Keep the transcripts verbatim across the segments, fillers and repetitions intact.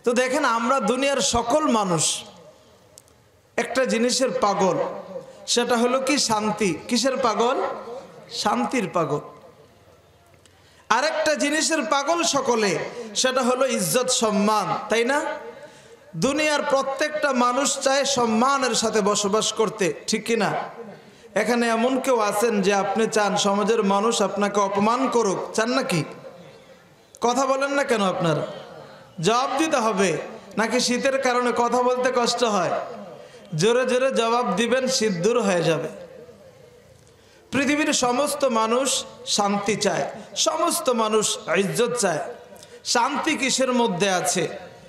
তো দেখেন আমরা দুনিয়ার সকল মানুষ একটা জিনিসের পাগল, সেটা হলো কি শান্তি। কিসের পাগল? শান্তির পাগল। আরেকটা জিনিসের পাগল সকলে, সেটা হলো ইজ্জত সম্মান, তাই না? দুনিয়ার প্রত্যেকটা মানুষ চায় সম্মানের সাথে বসবাস করতে, ঠিক কিনা? এখানে এমন কেউ আছেন যে আপনি চান সমাজের মানুষ আপনাকে অপমান করুক? চান নাকি? কথা বলেন না কেন? আপনার জবাব দিতে হবে। নাকি শীতের কারণে কথা বলতে কষ্ট হয়? জোরে জোরে জবাব দিবেন, শীত দূর হয়ে যাবে। পৃথিবীর সমস্ত মানুষ শান্তি চায়, সমস্ত মানুষ ইজ্জত চায়। শান্তি কিসের মধ্যে আছে?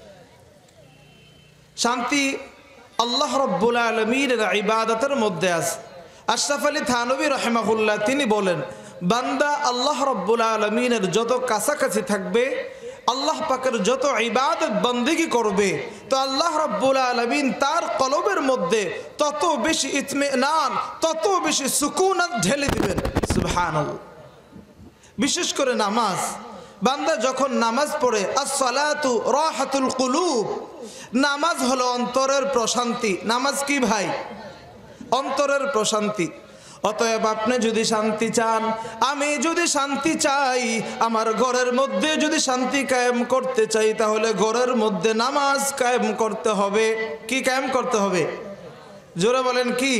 শান্তি আল্লাহ রাব্বুল আলামিনের ইবাদতের মধ্যে আছে। আশরাফ আলী থানভী রাহিমাহুল্লাহ তিনি বলেন, বান্দা আল্লাহ রাব্বুল আলামিনের যত কাছাকাছি থাকবে, আল্লাহ পাকের যত ইবাদত বন্দেগী করবে, তো আল্লাহ রাব্বুল আলামিন তার কলবের মধ্যে তত বেশি ইতমিনান, তত বেশি সুকুনাত ঢেলে দিবেন। সুবহানাল্লাহ। বিশেষ করে নামাজ, বান্দা যখন নামাজ পড়ে, আসসালাতু রাহাতুল কুলুব, নামাজ হলো অন্তরের প্রশান্তি। নামাজ কি ভাই? অন্তরের প্রশান্তি। অতএব আপনি যদি শান্তি চান, আমি যদি শান্তি চাই, আমার ঘরের মধ্যে যদি শান্তি কায়েম করতে চাই, তাহলে ঘরের মধ্যে নামাজ কায়েম করতে হবে। কি কায়েম করতে হবে? জোরে বলেন কি?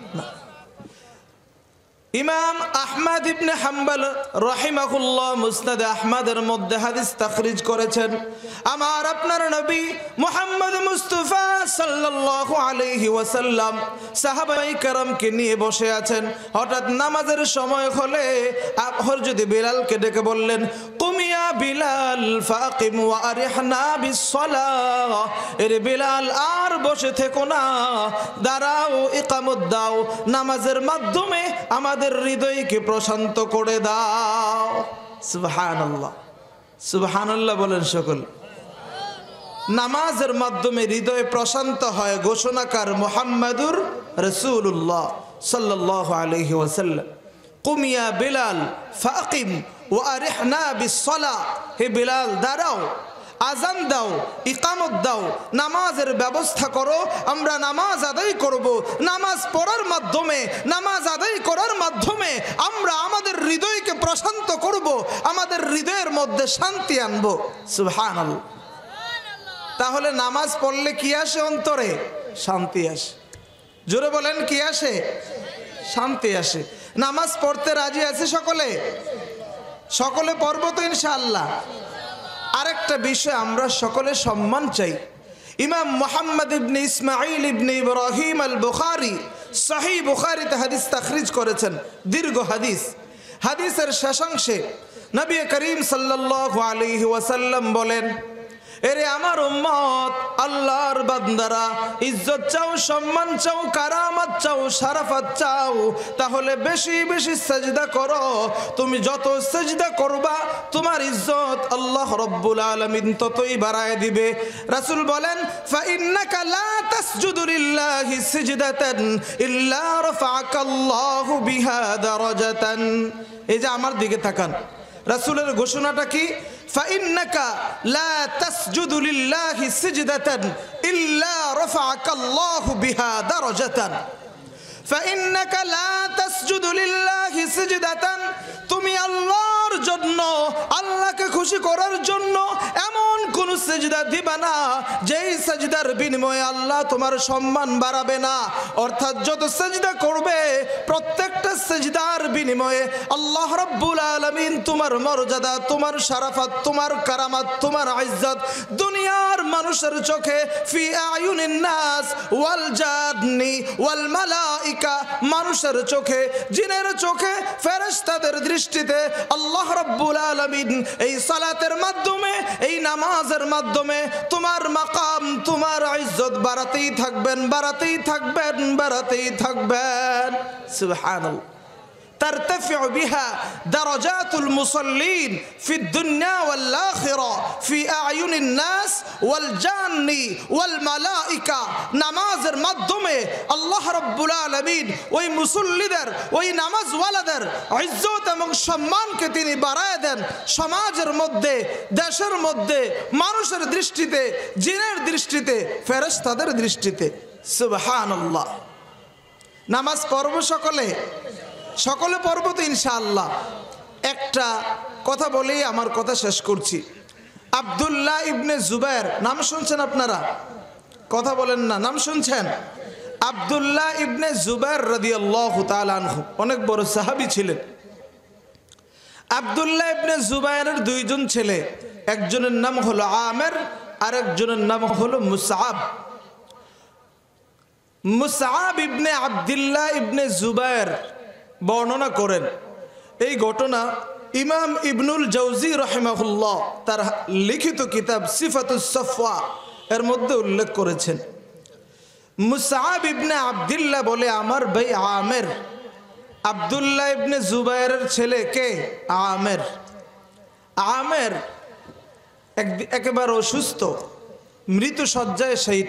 ইমাম আহমদ ইবনে হাম্বল রাহিমাহুল্লাহ মুসনাদ আহমদের মধ্যে হাদিস তাখরিজ করেছেন। আমার আপনার নবী মুহাম্মদ মুস্তাফা সাল্লাল্লাহু আলাইহি ওয়াসাল্লাম সাহাবায়ে কেরামকে নিয়ে বসে আছেন। হঠাৎ নামাজের সময় হলে হযরত বিলালকে ডেকে বললেন, কুমিয়া বিলাল ফাকিম ওয়া আরিহনা বিসসালাহ। এরে বিলাল, আর বসে থেকো না, দাঁড়াও, ইকামত দাও, নামাজের মাধ্যমে আমাদের হৃদয়কে প্রশান্ত করে দাও। সুবহানাল্লাহ, সুবহানাল্লাহ বলেন সকল। নামাজের মাধ্যমে হৃদয় প্রশান্ত হয় ঘোষণাকার মুহাম্মাদুর রাসূলুল্লাহ সাল্লাল্লাহু আলাইহি ওয়াসাল্লাম। কুমিয়া বিলাল ফাকিম ওয়া আরিহনা বিসসালাহ। হে বিলাল, দাঁড়াও, আজান দাও, ইকামত দাও, নামাজের ব্যবস্থা করো, আমরা নামাজ আদায় করব। নামাজ পড়ার মাধ্যমে, নামাজ আদায় করার মাধ্যমে আমরা আমাদের হৃদয়কে প্রশান্ত করব, আমাদের হৃদয়ের মধ্যে শান্তি আনবো। সুবহানাল্লাহ। তাহলে নামাজ পড়লে কি আসে? অন্তরে শান্তি আসে। জোরে বলেন, কি আসে? শান্তি আসে। নামাজ পড়তে রাজি আছে সকলে? সকলে পড়বো তো ইনশাআল্লাহ। আরেকটা বিষয়, আমরা সকলে সম্মান চাই। ইমাম মুহাম্মদ ইবনে ইসমাঈল ইবনে ইব্রাহিম আল বুখারী সহিহ বুখারীতে হাদিস তাখরিজ করেছেন, দীর্ঘ হাদিস। হাদিসের শেষাংশে নবী করিম সাল্লাল্লাহু আলাইহি ওয়াসাল্লাম বলেন, এরে আমার উম্মত, আল্লাহর বান্দারা, ইজ্জত চাও, সম্মান চাও, কারামত চাও, শারাফত চাও, তাহলে বেশি বেশি সাজদা করো। তুমি যত সাজদা করবা, তোমার ইজ্জত আল্লাহ রাব্বুল আলামিন ততই বাড়ায় দিবে। রাসূল বলেন, ফা ইন্নাকা লা তাসজুদু লিল্লাহি সিজদাতান ইল্লা রাফা'াকাল্লাহু বিহা দারাজাতান। এই যে আমার দিকে তাকান, রাসূলের ঘোষণাটা কি? ফাইন্নাকা লা তাসজুদু লিল্লাহি সিজদাতান ইল্লা রাফা'াকাল্লাহু বিহা দারাজাতান। ফাইন্নাকা লা তাসজুদু লিল্লাহি সিজদাতান, তুমি আল্লাহর জন্য, আল্লাহকে খুশি করার জন্য এমন কোন সিজদা দিবা না যেই সিজদার বিনিময়ে আল্লাহ তোমার সম্মান বাড়াবে না। অর্থাৎ যত সিজদা করবে, প্রত্যেকটা সিজদার বিনিময়ে আল্লাহ রাব্বুল আলামিন তোমার মর্যাদা, তোমার শারাফত, তোমার কারামাত, তোমার ইজ্জত দুনিয়ার মানুষের চোখে, ফি আয়ুনিন নাস ওয়াল জান্নি ওয়াল মালাইকা, মানুষের চোখে, জিনের চোখে, ফেরেশতাদের দৃষ্টিতে আল্লাহ রাব্বুল আলামিন এই সালাতের মাধ্যমে, এই নামাজের মাধ্যমে তোমার মাকাম, তোমার ইজ্জত বাড়াতেই থাকবেন, বাড়াতেই থাকবেন, বাড়াতেই থাকবেন। সুবহানাল্লাহ। ترتفع بها درجات المصلين في الدنيا والآخرة في أعين الناس والجان والملائكة নামাজের মাধ্যমে আল্লাহ রাব্বুল আলামিন ওই মুসল্লিদের ওই নামাজওয়ালাদের ইজ্জত এবং সম্মানকে তিনি বাড়ায় দেন সমাজের মধ্যে দেশের মধ্যে মানুষের দৃষ্টিতে জিনের দৃষ্টিতে ফেরেশতাদের দৃষ্টিতে সুবহানাল্লাহ নামাজ পড়ব সকলে সকলে পড়ব তো ইনশাআল্লাহ একটা কথা বলেই আমার কথা শেষ করছি আব্দুল্লাহ ইবনে জুবায়ের নাম শুনছেন আপনারা কথা বলেন না নাম শুনছেন আব্দুল্লাহ ইবনে জুবায়ের রাদিয়াল্লাহু তাআলা আনহু অনেক বড় সাহাবী ছিলেন আব্দুল্লাহ ইবনে জুবায়েরের দুইজন ছেলে একজনের নাম হলো আমের আরেকজনের নাম হলো মুসআব মুসআব ইবনে আব্দুল্লাহ ইবনে জুবায়ের বর্ণনা করেন এই ঘটনা ইমাম ইবনুল জাওজি রাহিমাহুল্লাহ তার লিখিত কিতাব সিফাতুস সাফওয়া এর মধ্যে উল্লেখ করেছেন মুসআব ইবনে আব্দুল্লাহ বলে আমার ভাই আমের আব্দুল্লাহ ইবনে জুবায়েরের ছেলে কে আমের আমের একেবারে অসুস্থ মৃত্যু শয্যায় শয়িত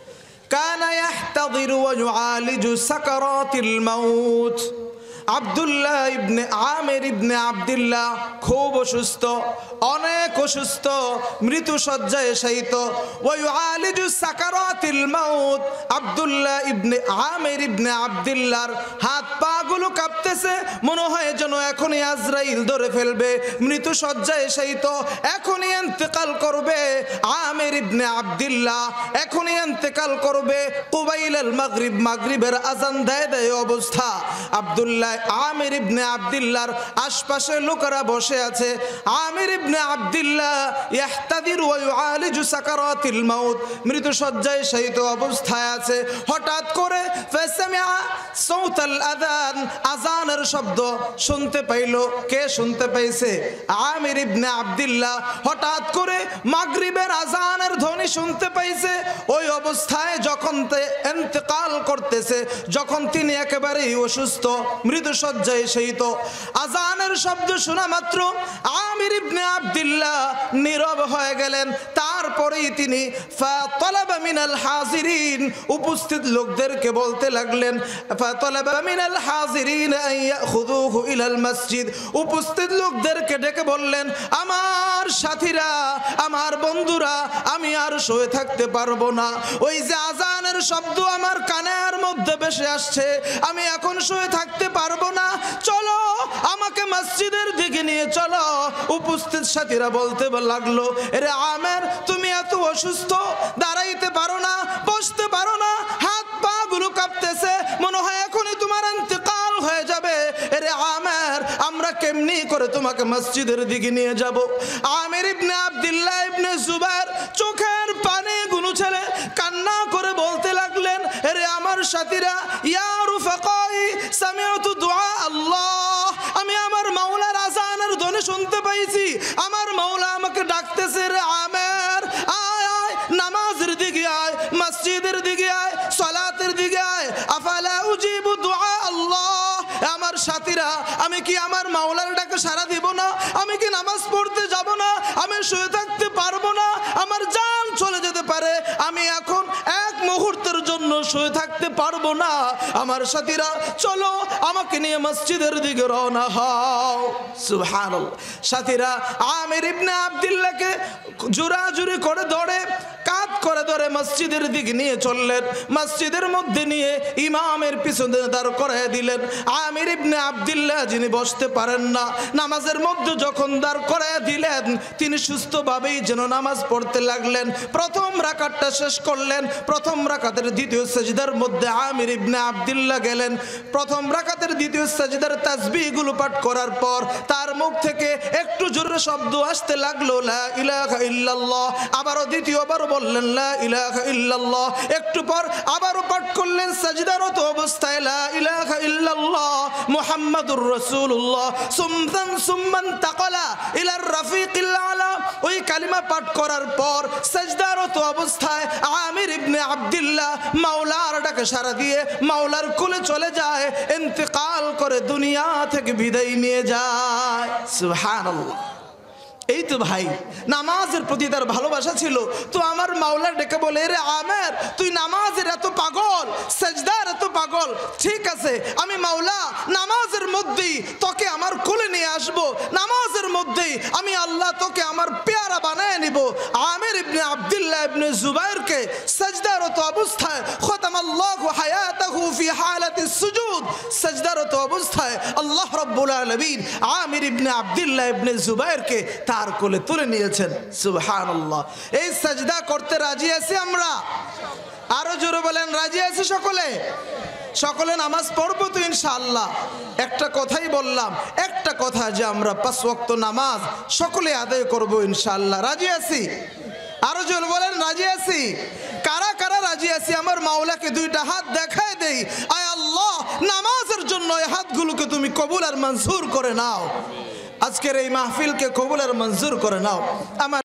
কানা ইয়াহতাদিরু ওয়া ইউআলিজু সাকারাতিল মাউত আব্দুল্লাহ ইবনে আমের ইবনে আব্দুল্লাহ খুব অসুস্থ অনেক অসুস্থ মৃত্যু শয্যায় শয়িত ওয়া ইউআলিজু সাকারাতিল মাউত আব্দুল্লাহ ইবনে আমের ইবনে আব্দুল্লাহর হাত পা গুলো কাঁপতেছে মনে হয় যেন এখনই আজরাইল ধরে ফেলবে মৃত্যু শয্যায় শয়িত এখনই ইন্তেকাল করবে আমের ইবনে আব্দুল্লাহ এখনই ইন্তেকাল করবে কুবাইলাল মাগরিব মাগরিবের আযান দেয় দেয় অবস্থা আব্দুল্লাহ আমির ইবনে আব্দুল্লাহর আশপাশে লোকেরা বসে আছে আমির ইবনে আব্দুল্লাহ ইহতাদিরু ওয়া ইউআলিজু সাকারাতিল মাউত মৃত্যু শয্যায় শয়িত অবস্থায় আছে হঠাৎ করে ফাসামিআ সাউতাল আযান আযানের শব্দ শুনতে পাইল কে শুনতে পাইছে আমির ইবনে আব্দুল্লাহ হঠাৎ করে মাগরিবের আযানের ধ্বনি শুনতে পাইছে ওই অবস্থায় যখন তে ইন্তেকাল করতেছে যখন তিনি একেবারেই অসুস্থ মৃত্যু শয্যায় শয়িত আযানের শব্দ শোনা মাত্র আমির ইবনে আব্দুল্লাহ নীরব হয়ে গেলেন তারপরেই তিনি ফাতালাবা মিনাল হাজিরিন উপস্থিত লোকদেরকে বলতে লাগলেন ফাতালাবা মিনাল হাজিরিন আন ইয়াখুযুহু ইলাল মসজিদ উপস্থিত লোকদেরকে ডেকে বললেন আমার সাথীরা আমার বন্ধুরা আমি আর শুয়ে থাকতে পারবো না ওই যে আযানের শব্দ আমার কানের মধ্যে ভেসে আসছে আমি এখন শুয়ে থাকতে পারবো না চলো আমাকে মসজিদের দিকে নিয়ে চলো উপস্থিত সাথীরা বলতে লাগলো আরে আমের তুমি এত অসুস্থ দাঁড়াইতে পারো না বসতে পারো না হাত পা গুলো কাঁপতেছে মনে হয় এখনই তোমার ইন্তেকাল হয়ে যাবে আরে আমের আমরা কেমনি করে তোমাকে মসজিদের দিকে নিয়ে যাব আমির ইবনে আব্দুল্লাহ ইবনে জুবায়ের চোখের পানি গুলো ছেলে কান্না করে বলতে লাগলেন আরে আমার সাথীরা ইয়া রুফাকাই সামিআতু দুআ আল্লাহ আমি আমার মাওলার আযানের ধ্বনি শুনতে পাইছি আমার মাওলা আমাকে ডাকতেছে রে আমের আয় আয় নামাজের দিকে আয় মসজিদের দিকে আয় সালাতের দিকে আয় আফালা উজিবু দুআ আল্লাহ আমার সাথীরা আমি কি আমার মাওলার ডাকে সাড়া দিব না আমি কি নামাজ পড়তে যাব না আমি শুয়ে থাকতে পারবো না আমার জান চলে যেতে পারে আমি এখন এক মুহূর্তের জন্য শুয়ে থাকতে পারবো না আমার সাথীরা চলো আমাকে নিয়ে মসজিদের দিকে রওনা হও সুবহানাল্লাহ সাথীরা আমির ইবনে আব্দুল্লাহকে জোরাজুরি করে ধরে কাঁধ করে ধরে মসজিদের দিকে নিয়ে চললেন মসজিদের মধ্যে নিয়ে ইমামের পিছনে দাঁড় করায় দিলেন আমির ইবনে আব্দুল্লাহ যিনি বসতে পারেন না নামাজের মধ্যে যখন দাঁড় করায় দিলেন তিনি সুস্থভাবেই যেন নামাজ পড়তে লাগলেন প্রথম রাকাতটা শেষ করলেন প্রথম রাকাতের দ্বিতীয় সাজদার মধ্যে আমির ইবনে আব্দুল্লাহ গেলেন প্রথম রাকাতের দ্বিতীয় সাজদার তাসবিহগুলো পাঠ করার পর তার মুখ থেকে একটু জোরে শব্দ আসতে লাগলো লা ইলাহা ইল্লাল্লাহ আবারও দ্বিতীয়বার বললেন লা ইলাহা ইল্লাল্লাহ। একটু পর আবারও পাঠ করলেন সাজদারত অবস্থায় লা ইলাহা ইল্লাল্লাহ মুহাম্মাদুর রাসূলুল্লাহ। সুম্মান সুম্মান তাকালা ইলার রাফিকিল আলা। ওই কালিমা পাঠ করার পর সাজদারত অবস্থায় আমির ইবনে আব্দুল্লাহ মাওলার ডাকে সাড়া দিয়ে মাওলার কোলে চলে যায়, ইন্তেকাল করে দুনিয়া থেকে বিদায় নিয়ে যায়। সুবহানাল্লাহ। এই তো ভাই নামাজের প্রতি তার ভালোবাসা ছিল। তো আমার মাওলা ডেকে বলে, রে আমের তুই নামাজের এত পাগল, সেজদার এত পাগল, ঠিক আছে আমি মাওলা নামাজের মধ্যেই তোকে আমার কোলে নিয়ে আসব, নামাজের মধ্যেই আমি আল্লাহ তোকে আমার পেয়ারা বানায় নিব। আমির ইবনে আব্দুল্লাহ ইবনে জুবাইরকে সেজদারত অবস্থায় খতামাল্লাহু হায়াতাহু ফি হালাতিস সুজুদ, সেজদারত অবস্থায় আল্লাহ রাব্বুল আলামিন আমির ইবনে আব্দুল্লাহ ইবনে জুবাইরকে তার কোলে তুলে নিয়েছেন। সুবহানাল্লাহ। এই সাজদা করতে রাজি আছি আমরা? আরো জোরে বলেন রাজি আছি সকলে? সকলে নামাজ পড়বো তো ইনশাআল্লাহ। একটা কথাই বললাম, একটা কথা যে আমরা পাঁচ ওয়াক্ত নামাজ সকলে আদায় করবো ইনশাআল্লাহ। রাজি আছি? আরো জোরে বলেন রাজি আছি? কারা কারা রাজি আছি? আমার মাওলাকে দুইটা হাত দেখায় দেই। আয় আল্লাহ নামাজের জন্য এই হাতগুলোকে তুমি কবুল আর মঞ্জুর করে নাও। আজকের এই মাহফিলকে কবুল আর মঞ্জুর করে নাও। আমার